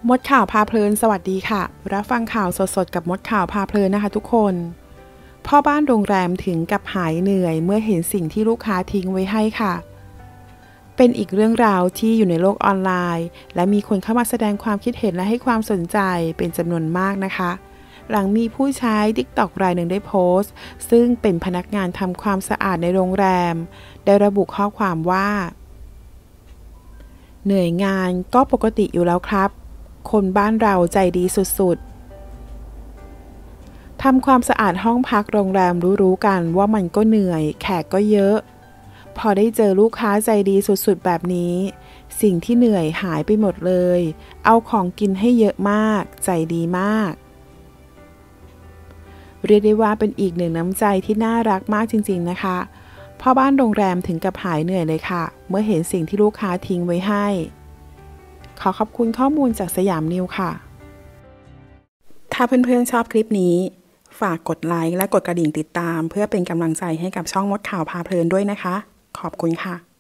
มดข่าวพาเพลินสวัสดีค่ะรับฟังข่าวสดๆกับมดข่าวพาเพลินนะคะทุกคนพ่อบ้านโรงแรมถึงกับหายเหนื่อยเมื่อเห็นสิ่งที่ลูกค้าทิ้งไว้ให้ค่ะเป็นอีกเรื่องราวที่อยู่ในโลกออนไลน์และมีคนเข้ามาแสดงความคิดเห็นและให้ความสนใจเป็นจำนวนมากนะคะหลังมีผู้ใช้ TikTok รายหนึ่งได้โพสต์ซึ่งเป็นพนักงานทำความสะอาดในโรงแรมได้ระบุข้อความว่าเหนื่อยงานก็ปกติอยู่แล้วครับคนบ้านเราใจดีสุดๆทำความสะอาดห้องพักโรงแรมรู้ๆกันว่ามันก็เหนื่อยแขกก็เยอะพอได้เจอลูกค้าใจดีสุดๆแบบนี้สิ่งที่เหนื่อยหายไปหมดเลยเอาของกินให้เยอะมากใจดีมากเรียกได้ว่าเป็นอีกหนึ่งน้ำใจที่น่ารักมากจริงๆนะคะพ่อบ้านโรงแรมถึงกับหายเหนื่อยเลยค่ะเมื่อเห็นสิ่งที่ลูกค้าทิ้งไว้ให้ขอขอบคุณข้อมูลจากสยามนิวค่ะถ้าเพื่อนๆชอบคลิปนี้ฝากกดไลค์และกดกระดิ่งติดตามเพื่อเป็นกำลังใจให้กับช่องมดข่าวพาเพลินด้วยนะคะขอบคุณค่ะ